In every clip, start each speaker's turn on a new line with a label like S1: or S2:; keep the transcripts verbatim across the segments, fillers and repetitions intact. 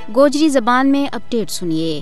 S1: गोजरी जबान में अपडेट सुनिए।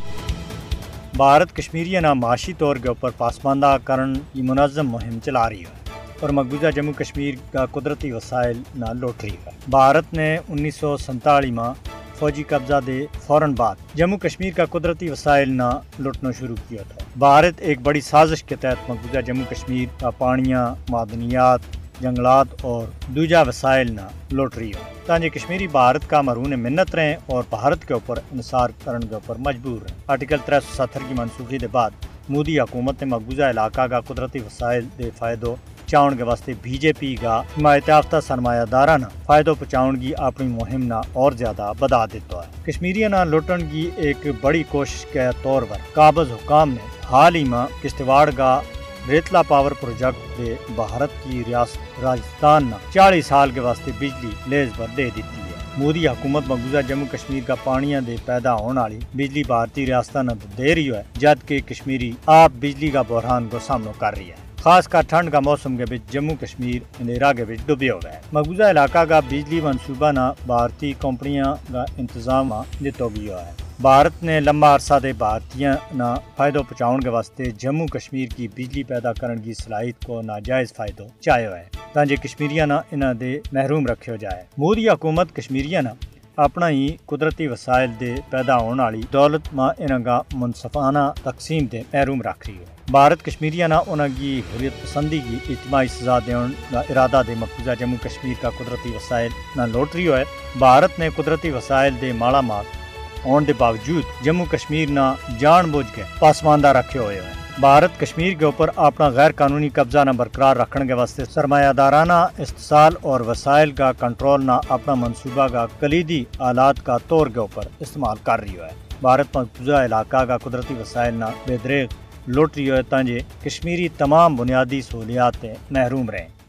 S2: भारत कश्मीरियाना माशी तौर के ऊपर पासमानदा करण की मुनज़्ज़म मुहिम चला रही है और मकबूजा जम्मू कश्मीर का कुदरती वसाइल ना लौट रही है। भारत ने उन्नीस सौ सैंतालीस में फौजी कब्जा दे फौरन बाद जम्मू कश्मीर का कुदरती वसाइल ना लुटना शुरू किया था। भारत एक बड़ी साजिश के तहत मकबूजा जम्मू कश्मीर का पानियाँ, मादनियात, जंगलात और दूजा वसाइल ना लौट रही है ताकि कश्मीरी भारत का मरून मिन्नत रहें और भारत के ऊपर इंसार करने के ऊपर मजबूर रहें। आर्टिकल त्रै सौ सत्तर की मनसूखी के बाद मोदी हुकूमत ने मकबूजा इलाका का कुदरती वसाइल दे फायदो पहुंचाउण के वास्ते बीजेपी का हिमायत याफ्ता सरमायादारा ना फायदो पहुंचाउण की अपनी मुहिम ना और ज्यादा बढ़ा देता है। कश्मीरिया ना लुटन की एक बड़ी कोशिश के तौर पर काबज हुकाम ने हाल ही में किश्तवाड़ का रेतला पावर प्रोजेक्ट दे भारत की रियासत राजस्थान ना चालीस साल के वास्ते बिजली लेज पर दे दी है। मोदी हुकूमत मकबूजा जम्मू कश्मीर का पानिया दे पैदा होने वाली बिजली भारतीय रियासत न दे रही है, जबकि कश्मीरी आप बिजली का बहरान को सामना कर रही है। खास कर ठंड का मौसम के बीच जम्मू कश्मीर अंधेरा के बीच डूबे हुए है। मकबूजा इलाका का बिजली मनसूबा न भारतीय कंपनियां का इंतजाम दिता गया है। भारत ने लंबा अरसा दे भारतीय न फायदो पहुंचाउण के वास्ते जम्मू कश्मीर की बिजली पैदा करने की सलाहियत को नाजायज फायदो चाहे है ताकि कश्मीरिया न इन्ह दे महरूम रखियो जाए। मोदी हुकूमत कश्मीरिया न अपना ही कुदरती वसाइल दे पैदा होने वाली दौलत में इनका मुनसफाना तकसीम दे महरूम रख रही है। भारत कश्मीरिया ना उनकी हुर्रियत पसंदी की इज्तिमाई सजा देने का इरादा दे मकबूजा जम्मू कश्मीर का कुदरती वसाइल न लौट रही है। भारत ने कुदरती वसाइल दे माला माल होने के बावजूद जम्मू कश्मीर ना जानबूझ के पासमानदा रखे हुए हैं। भारत कश्मीर के ऊपर अपना गैर कानूनी कब्जा न बरकरार रखने के वास्ते सरमायादाराना इस्तेसाल और वसाइल का कंट्रोल ना अपना मनसूबा का कलीदी आलात का तौर के ऊपर इस्तेमाल कर रही है। भारत मकबूजा इलाका का कुदरती वसाइल ना बेदरेग लुट रही है ताकि कश्मीरी तमाम बुनियादी सहूलियात महरूम रहें।